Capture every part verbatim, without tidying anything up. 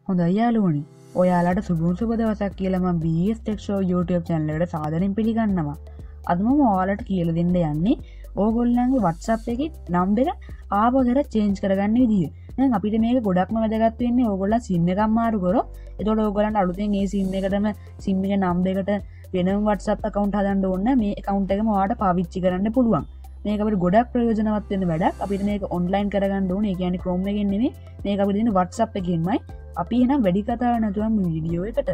හොඳයි යාළුවනි ඔයාලට සුබුන් සුබ දවසක් කියලා මම B S Tech Show YouTube channel එකට සාදරයෙන් පිළිගන්නවා. අද මම ඔයාලට කියලා දෙන්න යන්නේ ඕගොල්ලන්ගේ WhatsApp එකේ නම්බර ආපහු කරලා change කරගන්න විදිය. දැන් අපිට මේක ගොඩක්ම වැදගත් වෙන්නේ ඕගොල්ලන් SIM එකක් මාරු කරොත් එතකොට ඕගොල්ලන්ට අලුතෙන් ඒ SIM එකටම SIM එකේ නම්බර එකට වෙනම WhatsApp account හදන්න ඕන නැහැ. මේ account එකම ඔයාලට පාවිච්චි කරන්න පුළුවන්. මේක අපිට ගොඩක් ප්‍රයෝජනවත් වෙන වැඩක්. අපිට මේක online කරගන්න ඕනේ. ඒ කියන්නේ Chrome එකෙන් නෙමෙයි. මේක අපිට දෙන WhatsApp එකෙන්මයි. අපි එහෙනම් වැඩි කතාවක් නැතුව මේ වීඩියෝ එකට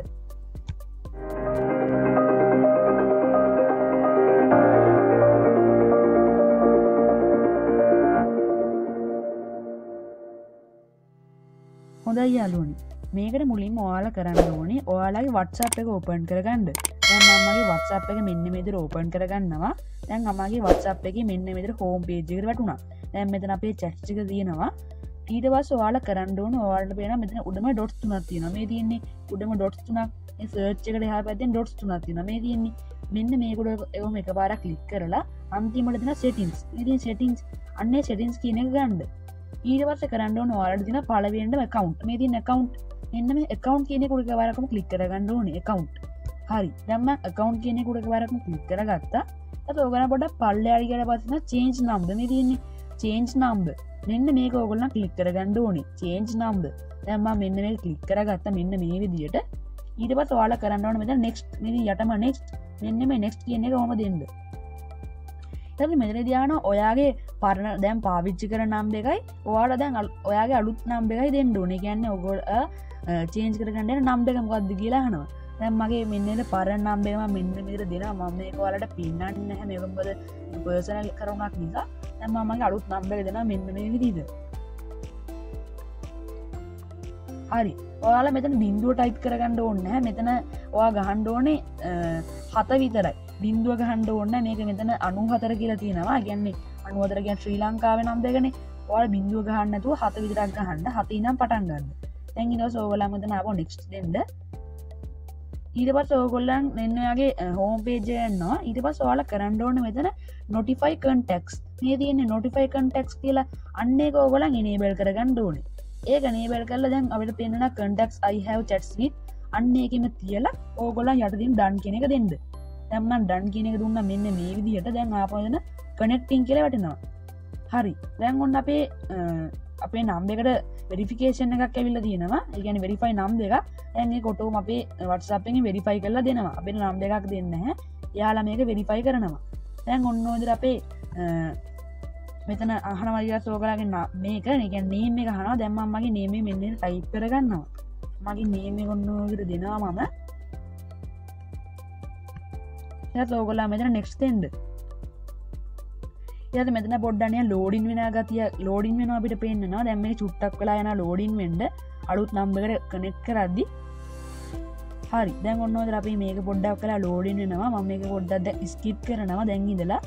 හොඳයි යාළුවනි මේකට මුලින්ම ඔයාලා කරන්න ඕනේ ඔයාලගේ WhatsApp එක open කරගන්න. දැන් මම මගේ WhatsApp එක මෙන්න මේ විදිහට open කරගන්නවා. දැන් මමගේ WhatsApp එකේ මෙන්න මේ විදිහට home page එකට වැටුණා. දැන් මෙතන අපේ chats එක තියෙනවා. ඊට පස්සේ ඔයාලා කරන්න ඕනේ ඔයාලට පේනවා මෙතන උඩම dots තුනක් තියෙනවා. මේ තියෙන්නේ උඩම dots තුනක්. මේ search එකට එහා පැත්තෙන් dots තුනක් තියෙනවා. මේ තියෙන්නේ මෙන්න මේක උඩ ඒවම එකපාරක් click කරලා අන්තිමට තියෙන settings. මේ තියෙන settings අන්නේ settings කියන එක ගන්න. ඊට පස්සේ කරන්න ඕනේ ඔයාලට තියෙන පළවෙනිම account. මේ තියෙන account මෙන්න මේ account කියන එක උඩ එකපාරක්ම click කරගන්න ඕනේ account. හරි. දැන් මම account කියන එක උඩ එකපාරක්ම click කරගත්තා. ඊට ඔයගොල්ලෝ පොඩ්ඩක් පල්ලෙහාට ගියලා පස්සේ change number මේ තියෙන්නේ change number මෙන්න මේක ඕගොල්ලන් ක්ලික් කරගන්න ඕනේ change number. දැන් මම මෙන්න මේක ක්ලික් කරගත්තා මෙන්න මේ විදියට. ඊට පස්සේ ඔයාලා කරන්න ඕනේ මෙතන next මේ යටම next මෙන්න මේ next කියන එක කොහොම දෙන්න. ඊට මෙතනදී ආන ඔයාගේ පරණ දැන් පාවිච්චි කරන නම් දෙකයි ඔයාලා දැන් ඔයාගේ අලුත් නම් දෙකයි දෙන්න ඕනේ. ඒ කියන්නේ ඔයගොල්ලෝ change කරගන්න යන නම් දෙක මොකක්ද කියලා අහනවා. දැන් මගේ මෙන්න මේ පරණ නම් එක මම මෙන්න මෙතන දෙනවා. මම මේක ඔයාලට පින්නන්නේ නැහැ. මේක මොකද පර්සනල් කරුණක් නිසා. දැන් මම මගේ අලුත් නම් එක දෙනවා මෙන්න මේ විදිහට. හරි. ඔයාලා මෙතන බිංදුව ටයිප් කරගන්න ඕනේ නැහැ. මෙතන ඔයා ගහන්න ඕනේ හත විතරයි. බිංදුව ගහන්න ඕනේ නැහැ. මේක මෙතන අනූ හතර කියලා තියෙනවා. ඒ කියන්නේ අනූ හතර කියන්නේ ශ්‍රී ලංකාවේ නම් දෙකනේ. ඔයාලා බිංදුව ගහන්න නැතුව හත විතරක් ගහන්න. හත ඉඳන් පටන් ගන්න. දැන් ඊට පස්සේ ඔයාලා මෙතන ආපහු next දෙන්න. ඊට පස්සේ ඔයගොල්ලන් මෙන්න ඔයාගේ home page එක යනවා. ඊට පස්සේ ඔයාලා කරන්න ඕනේ මෙතන notify contacts. මේ තියෙන්නේ notify contacts කියලා අන්න ඒක ඔයගොල්ලන් enable කරගන්න ඕනේ. ඒක enable කරලා දැන් අපිට පේනවා contacts I have chats with අන්න ඒකෙම තියලා ඔයගොල්ලන් යටදින් done කියන එක දෙන්න. දැන් මම done කියන එක දුන්නා මෙන්න මේ විදිහට. දැන් ආපහු එන connecting කියලා වැටෙනවා. හරි. දැන් ඔන්න අපේ අපේ නම් දෙකට වෙරිෆිකේෂන් එකක් ඇවිල්ලා තියෙනවා. ඒ කියන්නේ වෙරිෆයි නම් දෙකක්. දැන් මේක ඔටෝම අපේ WhatsApp එකෙන් වෙරිෆයි කරලා දෙනවා. අපිට නම් දෙකක් දෙන්නේ නැහැ. එයාලා මේක වෙරිෆයි කරනවා. දැන් ඔන්න ඔය විදිහට අපේ මෙතන අහනවා ඊට ඔයගලගේ මේක ඒ කියන්නේ name එක අහනවා. දැන් මම මගේ name එක මෙන්න මෙතන type කරගන්නවා. මගේ name එක ඔන්න ඔය විදිහට දෙනවා මම. ඊට ඔයගොල්ලෝ මෙතන next දෙන්න. ඊට මෙතන පොඩ්ඩක් නිකන් loading වෙනා ගතිය loading වෙනවා අපිට පේන්නනවා. දැන් මේක චුට්ටක් වෙලා යනවා loading වෙන්න. අලුත් number එකට connect කරද්දි හරි. දැන් ඔන්න ඔතන අපි මේක පොඩ්ඩක් වෙලා loading වෙනවා. මම මේක පොඩ්ඩක් දැන් skip කරනවා දැන් ඉඳලා.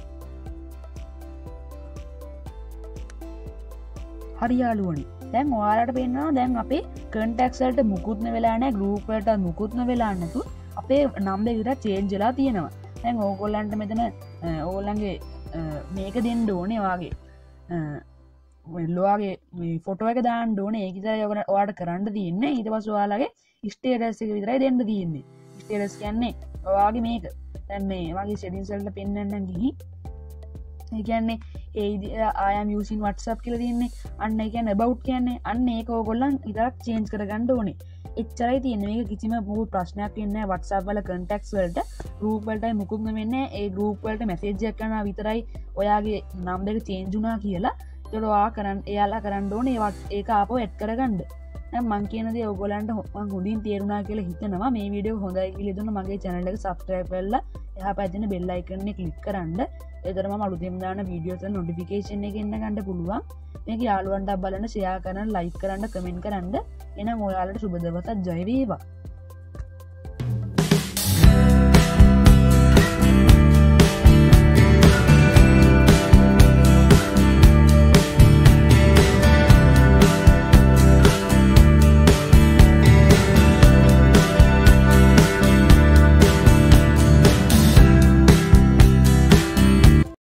හරි යාළුවනි. දැන් ඔයාලට පේනවා දැන් අපේ contacts වලට මුකුත්ම වෙලා නැහැ. group වලට මුකුත්ම වෙලා නැතු අපේ number එක විතර change වෙලා තියෙනවා. දැන් ඕගොල්ලන්ට මෙතන ඕගොල්ලන්ගේ මේක දෙන්න ඕනේ වාගේ ලොයාගේ ෆොටෝ එක දාන්න ඕනේ. ඒක විතරයි ඔයාලට කරන්න තියෙන්නේ. ඊට පස්සේ ඔයාලගේ ස්ටේටස් එක විතරයි දෙන්න තියෙන්නේ. ස්ටේටස් කියන්නේ ඔයාගේ මේක. දැන් මේ වගේ settings වලට පෙන්වන්නම් ගිහින් ඒ කියන්නේ ඒ I am using WhatsApp කියලා තියෙන්නේ. අන්න ඒ කියන්නේ about කියන්නේ අන්න ඒක ඕගොල්ලන් විතරක් change කරගන්න ඕනේ. එච්චරයි තියෙන්නේ. මේක කිසිම මොහොත ප්‍රශ්නයක් වෙන්නේ නැහැ. WhatsApp වල contacts වලට group වලට මුකුත්ම වෙන්නේ නැහැ. ඒ group වලට message එකක් කරනවා විතරයි ඔයාගේ නම් දෙක change වුණා කියලා. ඒතකොට ඔයා කරන් එයාලා කරන්න ඕනේ ඒක ආපහු add කරගන්න. දැන් මම කියන දේ ඔයගොල්ලන්ට මම හොඳින් තේරුණා කියලා හිතනවා. මේ වීඩියෝ හොඳයි කියලා දුන්න මගේ channel එක subscribe කරලා එහා පැත්තේ තියෙන bell icon එක click කරන්න. ඒතර මම අලුතෙන් දාන වීඩියෝස් වල notification එක එන්න ගන්න පුළුවන්. මේක යාළුවන්ට බලන්න share කරන්න like කරන්න comment කරන්න. එහෙනම් ඔයාලට සුබ දවසක් ජය වේවා.